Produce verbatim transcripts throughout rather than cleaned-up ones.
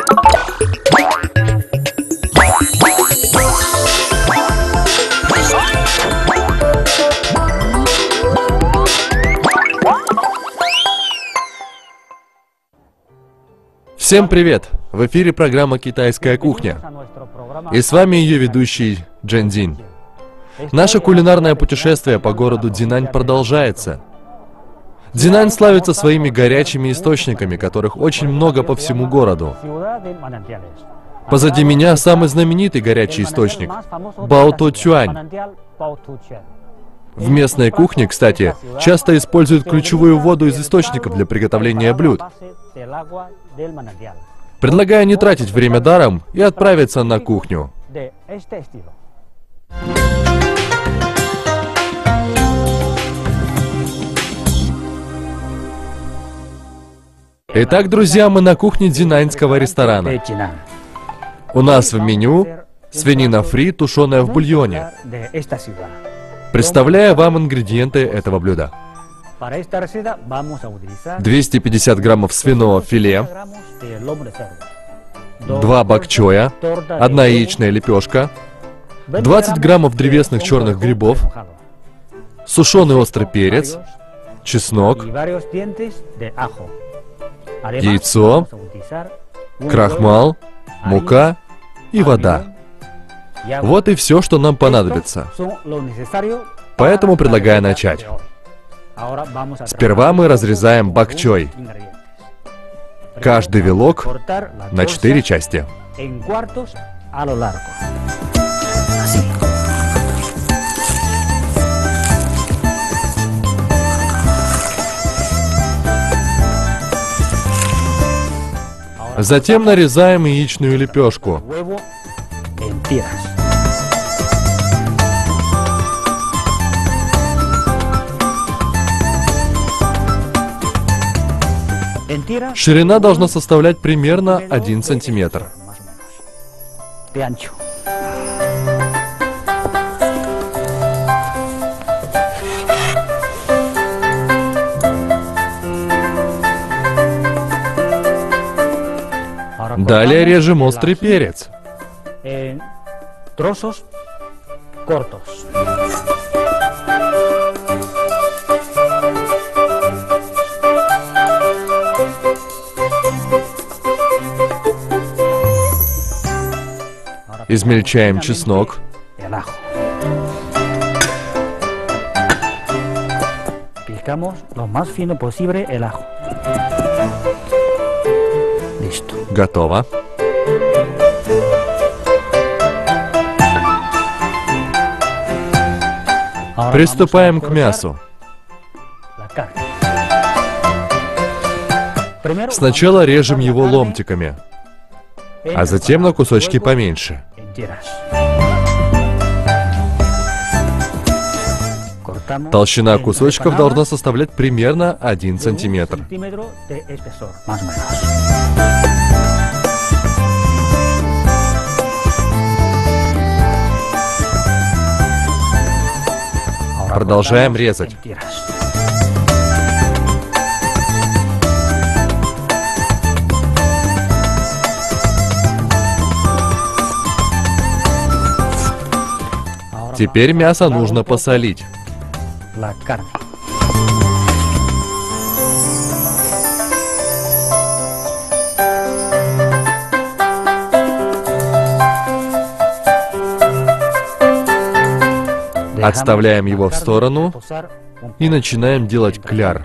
Всем привет! В эфире программа «Китайская кухня». И с вами ее ведущий Джен Дин. Наше кулинарное путешествие по городу Динань продолжается. Динань славится своими горячими источниками, которых очень много по всему городу. Позади меня самый знаменитый горячий источник – Баотоцюань. В местной кухне, кстати, часто используют ключевую воду из источников для приготовления блюд. Предлагаю не тратить время даром и отправиться на кухню. Итак, друзья, мы на кухне динаньского ресторана. У нас в меню свинина фри, тушеная в бульоне. Представляю вам ингредиенты этого блюда. двести пятьдесят граммов свиного филе, два бокчоя, одна яичная лепешка, двадцать граммов древесных черных грибов, сушеный острый перец, чеснок, яйцо, крахмал, мука и вода. Вот и все, что нам понадобится. Поэтому предлагаю начать. Сперва мы разрезаем бокчой. Каждый вилок на четыре части. Затем нарезаем яичную лепешку. Ширина должна составлять примерно один сантиметр. Далее режем острый перец. Измельчаем чеснок. Готово. Приступаем к мясу. Сначала режем его ломтиками, а затем на кусочки поменьше. Толщина кусочков должна составлять примерно один сантиметр. Продолжаем резать. Теперь мясо нужно посолить. Отставляем его в сторону и начинаем делать кляр.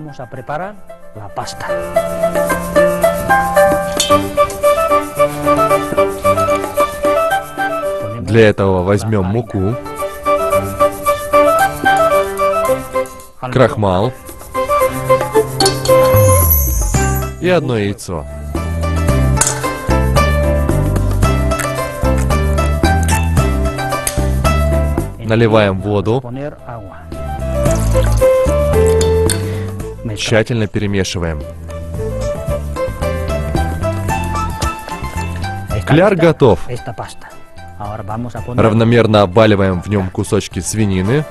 Для этого возьмем муку, крахмал и одно яйцо. Наливаем воду, тщательно перемешиваем. Кляр готов. Равномерно обваливаем в нем кусочки свинины.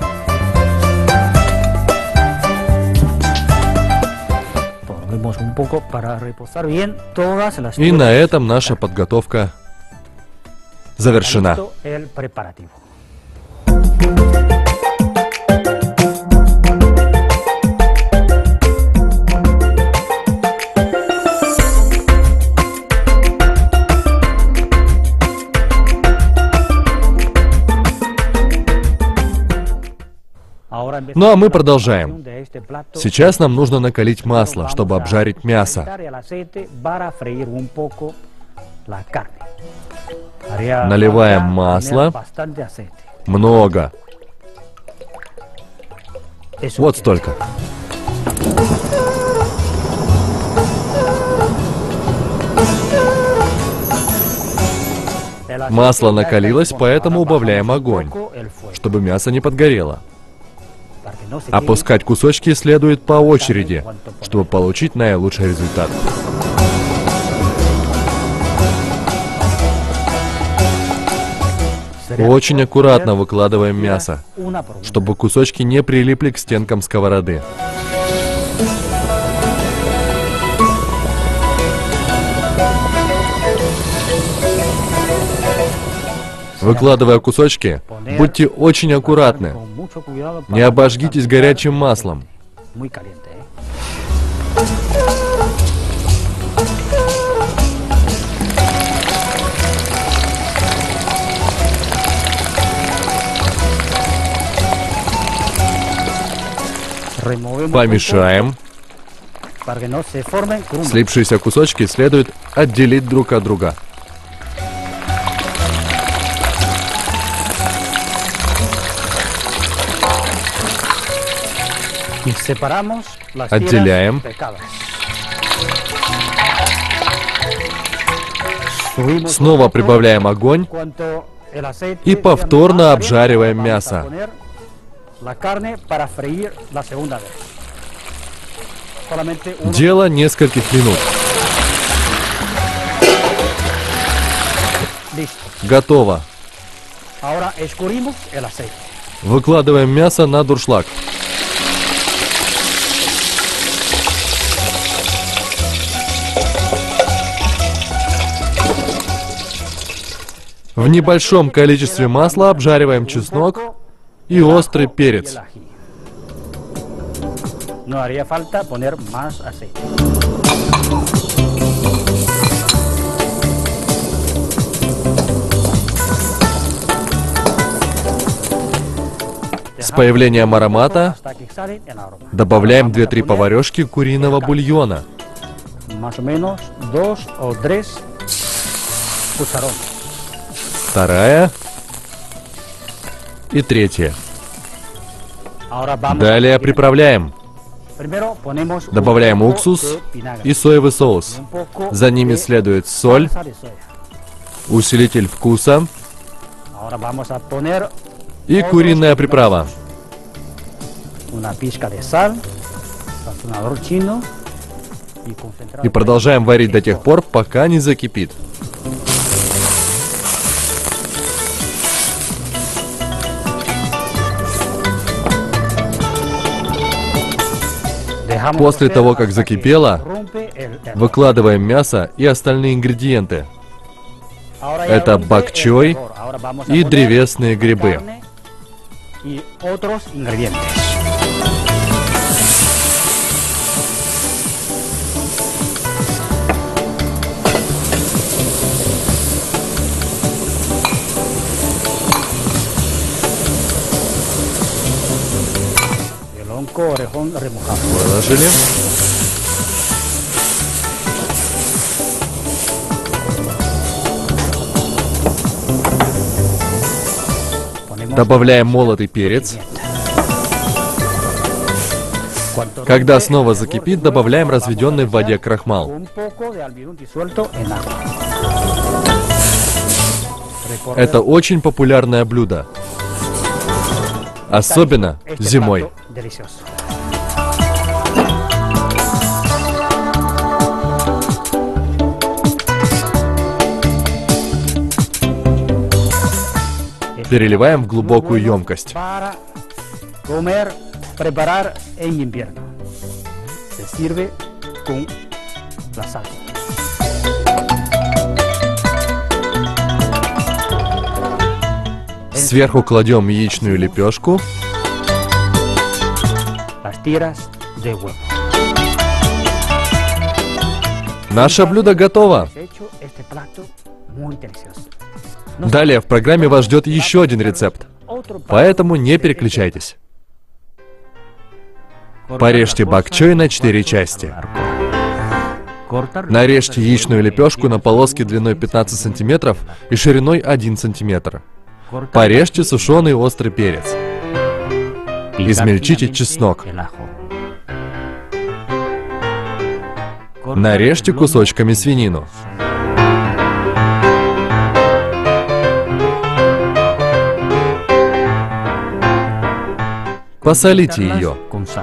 И на этом наша подготовка завершена. Ну а мы продолжаем. Сейчас нам нужно накалить масло, чтобы обжарить мясо. Наливаем масло. Много. Вот столько. Масло накалилось, поэтому убавляем огонь, чтобы мясо не подгорело. Опускать кусочки следует по очереди, чтобы получить наилучший результат. Очень аккуратно выкладываем мясо, чтобы кусочки не прилипли к стенкам сковороды. Выкладывая кусочки, будьте очень аккуратны. Не обожгитесь горячим маслом. Помешаем. Слипшиеся кусочки следует отделить друг от друга. Отделяем. Снова прибавляем огонь и повторно обжариваем мясо. Дело нескольких минут. Готово. Выкладываем мясо на дуршлаг. В небольшом количестве масла обжариваем чеснок и острый перец. С появлением аромата добавляем две-три поварешки куриного бульона. Вторая и третья. Далее приправляем. Добавляем уксус и соевый соус. За ними следует соль, усилитель вкуса и куриная приправа. И продолжаем варить до тех пор, пока не закипит. После того, как закипело, выкладываем мясо и остальные ингредиенты. Это бок чой и древесные грибы. Выложили. Добавляем молотый перец. Когда снова закипит, добавляем разведенный в воде крахмал. Это очень популярное блюдо, особенно зимой. Переливаем в глубокую емкость. Сверху кладем яичную лепешку. Наше блюдо готово. Далее в программе вас ждет еще один рецепт, поэтому не переключайтесь. Порежьте бок чой на четыре части. Нарежьте яичную лепешку на полоски длиной пятнадцать сантиметров и шириной один сантиметр. Порежьте сушеный острый перец. Измельчите чеснок. Нарежьте кусочками свинину. Посолите ее.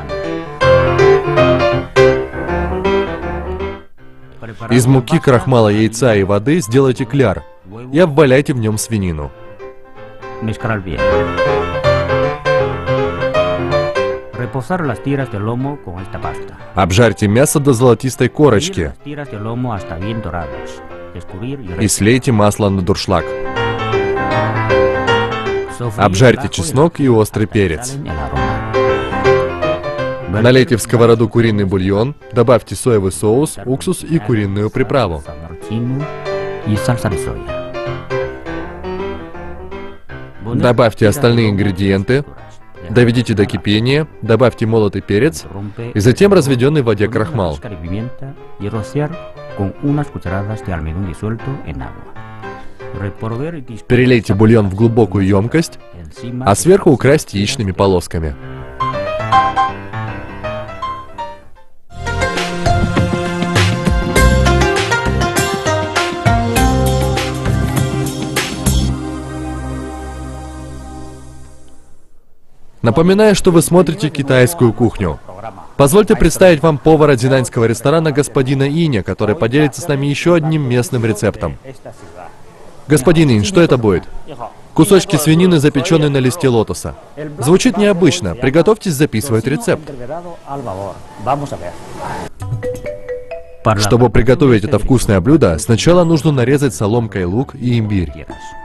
Из муки, крахмала, яйца и воды сделайте кляр и обваляйте в нем свинину. Обжарьте мясо до золотистой корочки и слейте масло на дуршлаг. Обжарьте чеснок и острый перец. Налейте в сковороду куриный бульон, добавьте соевый соус, уксус и куриную приправу. Добавьте остальные ингредиенты, доведите до кипения, добавьте молотый перец и затем разведенный в воде крахмал. Перелейте бульон в глубокую емкость, а сверху украсьте яичными полосками. Напоминаю, что вы смотрите китайскую кухню. Позвольте представить вам повара динаньского ресторана господина Иня, который поделится с нами еще одним местным рецептом. Господин Инь, что это будет? Кусочки свинины, запеченные на листе лотоса. Звучит необычно. Приготовьтесь записывать рецепт. Чтобы приготовить это вкусное блюдо, сначала нужно нарезать соломкой лук и имбирь.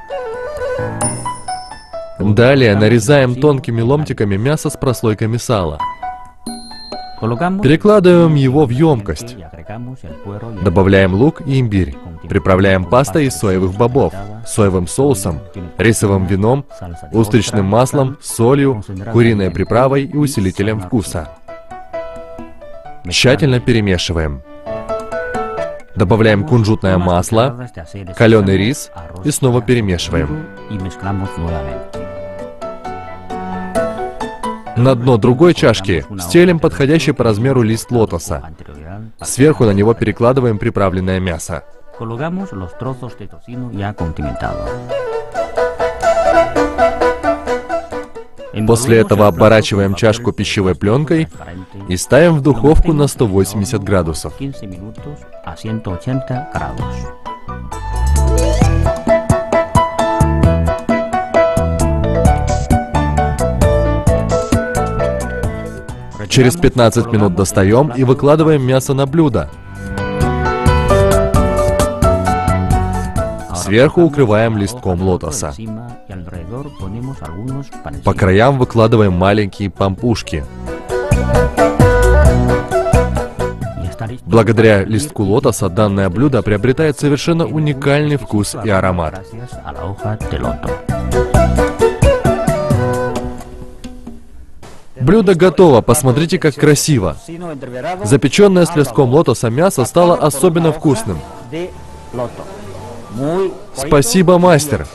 Далее нарезаем тонкими ломтиками мясо с прослойками сала. Перекладываем его в емкость. Добавляем лук и имбирь. Приправляем пастой из соевых бобов, соевым соусом, рисовым вином, устричным маслом, солью, куриной приправой и усилителем вкуса. Тщательно перемешиваем. Добавляем кунжутное масло, каленый рис и снова перемешиваем. На дно другой чашки стелим подходящий по размеру лист лотоса. Сверху на него перекладываем приправленное мясо. После этого оборачиваем чашку пищевой пленкой и ставим в духовку на сто восемьдесят градусов. Через пятнадцать минут достаем и выкладываем мясо на блюдо. Сверху укрываем листком лотоса. По краям выкладываем маленькие пампушки. Благодаря листку лотоса данное блюдо приобретает совершенно уникальный вкус и аромат. Блюдо готово, посмотрите, как красиво. Запеченное с листком лотоса мясо стало особенно вкусным. Спасибо, мастер.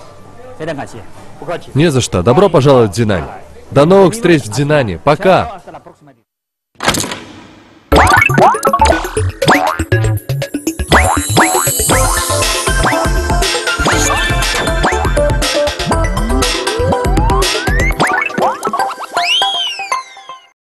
Не за что. Добро пожаловать в Динань. До новых встреч в Динане. Пока.